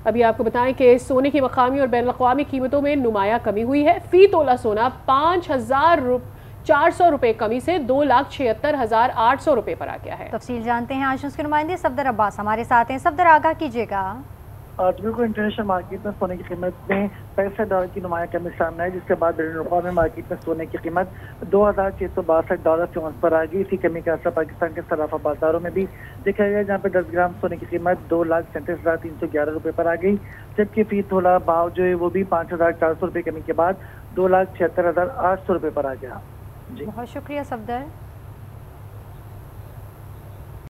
अभी आपको बताएं कि सोने की मकामी और बैनुल-अक़वामी कीमतों में नुमाया कमी हुई है। फी तोला सोना 5,400 रुपए कमी से 2,76,800 रुपए पर आ गया है। तफसील जानते हैं आज उसके नुमाइंदे सफदर अब्बास हमारे साथ हैं। सफदर, आगाह कीजिएगा। बिल्कुल, इंटरनेशनल मार्केट में सोने की कीमत में $65 की नुमाया कमी सामने आई, जिसके बाद बैनुल-अक़वामी मार्केट में सोने की कीमत $2,662 से औंस पर आ गई। इसी कमी का असर पाकिस्तान के सराफा बाजारों में भी देखा गया, जहाँ पे 10 ग्राम सोने की कीमत 2,37,311 रुपए पर आ गई, जबकि फी तोला भाव जो है वो भी 5,400 रुपए कमी के बाद 2,76,800 रुपए पर आ गया। जी, बहुत शुक्रिया सफदर।